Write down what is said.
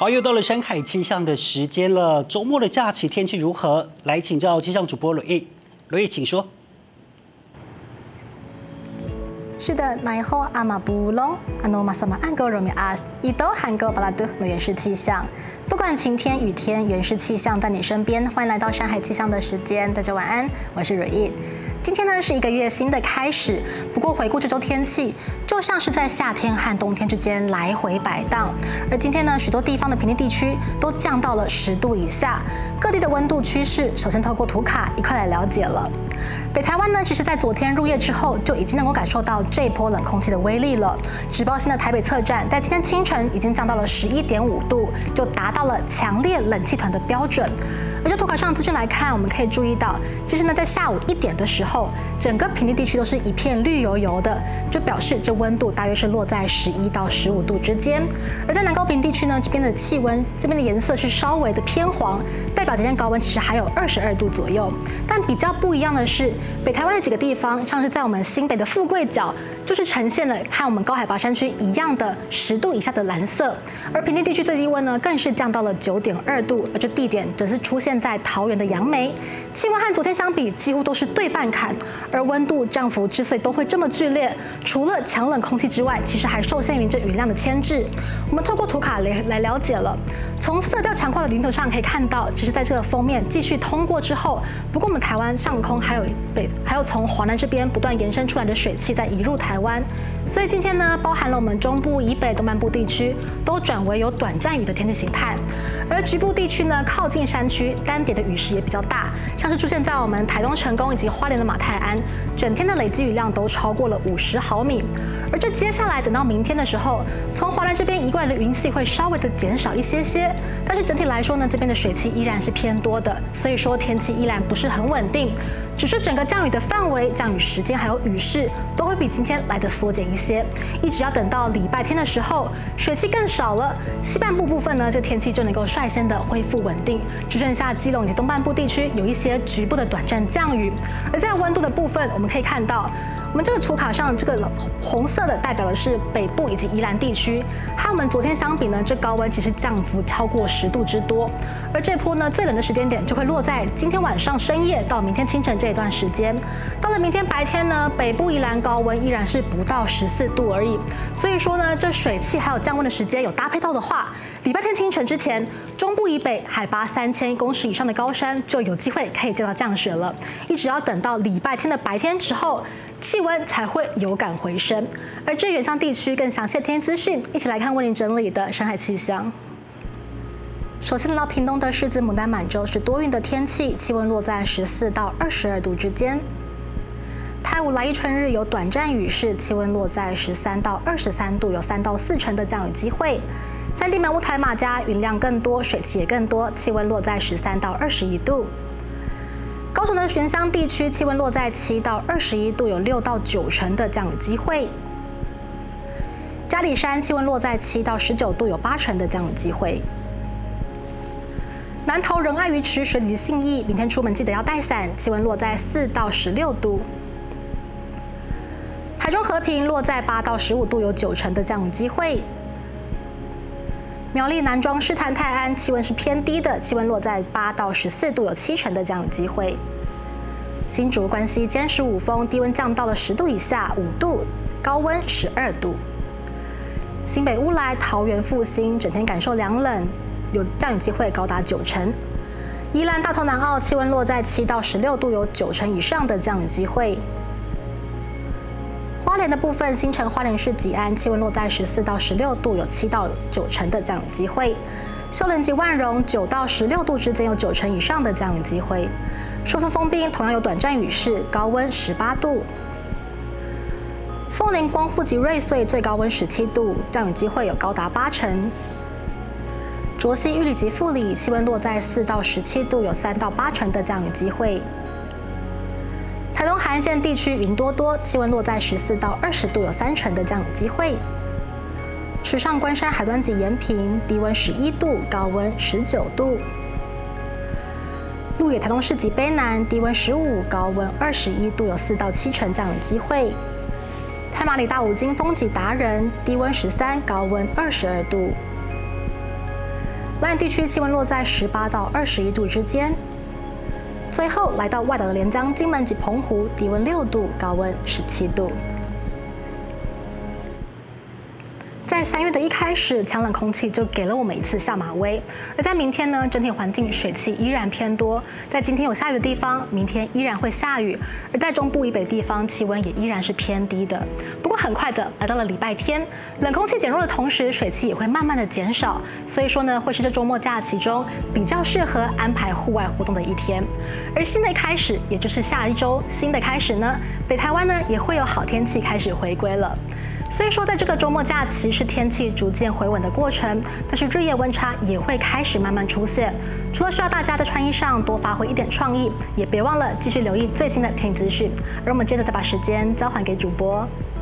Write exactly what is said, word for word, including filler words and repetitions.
好，又到了山海气象的时间了。周末的假期天气如何？来请教气象主播罗毅，罗毅，请说。 是的，那以后阿玛布隆阿诺马萨马安哥罗米阿伊都韩国巴拉德的原始气象，不管晴天雨天，原始气象在你身边。欢迎来到山海气象的时间，大家晚安，我是瑞毅。今天呢是一个月新的开始，不过回顾这周天气，就像是在夏天和冬天之间来回摆荡。而今天呢，许多地方的平地地区都降到了十度以下，各地的温度趋势，首先透过图卡一块来了解了。北台湾呢，其实在昨天入夜之后就已经能够感受到这波冷空气的威力了。指报性的台北测站，在今天清晨已经降到了十一点五度，就达到了强烈冷气团的标准。而就图卡上资讯来看，我们可以注意到，其实呢，在下午一点的时候，整个平地地区都是一片绿油油的，就表示这温度大约是落在十一到十五度之间。而在南高屏地区呢，这边的气温，这边的颜色是稍微的偏黄，代表今天高温其实还有二十二度左右。但比较不一样的是，北台湾的几个地方，像是在我们新北的富贵角，就是呈现了和我们高海拔山区一样的十度以下的蓝色。而平地地区最低温呢，更是降到了九点二度，而这地点则是出现在桃园的杨梅，气温和昨天相比几乎都是对半砍，而温度降幅之所以都会这么剧烈，除了强冷空气之外，其实还受限于这云量的牵制。我们透过图卡来来了解了，从色调强化的云图上可以看到，其实在这个封面继续通过之后，不过我们台湾上空还有北还有从华南这边不断延伸出来的水汽在移入台湾，所以今天呢，包含了我们中部以北、东半部地区都转为有短暂雨的天气形态，而局部地区呢，靠近山区单点的雨势也比较大，像是出现在我们台东成功以及花莲的马太安，整天的累积雨量都超过了五十毫米。而这接下来等到明天的时候，从华南这边移过来的云系会稍微的减少一些些，但是整体来说呢，这边的水汽依然是偏多的，所以说天气依然不是很稳定。只是整个降雨的范围、降雨时间还有雨势都会比今天来的缩减一些，一直要等到礼拜天的时候，水汽更少了，西半部部分呢，这天气就能够率先的恢复稳定，只剩下基隆以及东半部地区有一些局部的短暂降雨。而在温度的部分，我们可以看到，我们这个图卡上这个红色的代表的是北部以及宜兰地区，和我们昨天相比呢，这高温其实降幅超过十度之多。而这波呢，最冷的时间点就会落在今天晚上深夜到明天清晨这一段时间。到了明天白天呢，北部宜兰高温依然是不到十四度而已。所以说呢，这水汽还有降温的时间有搭配到的话，礼拜天清晨之前，中部以北海拔三千公尺以上的高山就有机会可以见到降雪了。一直要等到礼拜天的白天之后，气温才会有感回升。而至于远向地区更详细的天气资讯，一起来看为您整理的山海气象。首先来到屏东的狮子牡丹满洲是多云的天气，气温落在十四到二十二度之间。台五来一春日有短暂雨势，气温落在十三到二十三度，有三到四成的降雨机会。三地满屋台马家云量更多，水汽也更多，气温落在十三到二十一度。高雄的原乡地区气温落在七到二十一度，有六到九成的降雨机会。嘉里山气温落在七到十九度，有八成的降雨机会。南投仁爱鱼池水里信义，明天出门记得要带伞，气温落在四到十六度。台中和平落在八到十五度，有九成的降雨机会。苗栗南庄狮潭泰安气温是偏低的，气温落在八到十四度，有七成的降雨机会。新竹关西尖十五峰低温降到了十度以下，五度，高温十二度。新北乌来桃园复兴整天感受凉冷，有降雨机会高达九成。宜兰大头南澳气温落在七到十六度，有九成以上的降雨机会。花莲的部分，新城花莲市吉安气温落在十四到十六度，有七到九成的降雨机会。秀莲及万荣九到十六度之间，有九成以上的降雨机会。寿丰丰滨同样有短暂雨势，高温十八度。凤林光复及瑞穗最高温十七度，降雨机会有高达八成。卓溪玉里及富里气温落在四到十七度，有三到八成的降雨机会。台东海岸线地区云多多，气温落在十四到二十度，有三成的降雨机会。池上关山海端及延平低温十一度，高温十九度。鹿野台东市及卑南低温十五，高温二十一度，有四到七成降雨机会。太马里大武金峰及达人低温十三，高温二十二度。 南地区气温落在十八到二十一度之间。最后来到外岛的连江、金门及澎湖，低温六度，高温十七度。在三月的一开始，强冷空气就给了我们一次下马威。而在明天呢，整体环境水汽依然偏多，在今天有下雨的地方，明天依然会下雨；而在中部以北的地方，气温也依然是偏低的。不过很快的来到了礼拜天，冷空气减弱的同时，水汽也会慢慢的减少，所以说呢，会是这周末假期中比较适合安排户外活动的一天。而新的开始，也就是下一周新的开始呢，北台湾呢也会有好天气开始回归了。所以说，在这个周末假期是天气逐渐回稳的过程，但是日夜温差也会开始慢慢出现。除了需要大家在穿衣上多发挥一点创意，也别忘了继续留意最新的天气资讯。而我们接着再把时间交还给主播。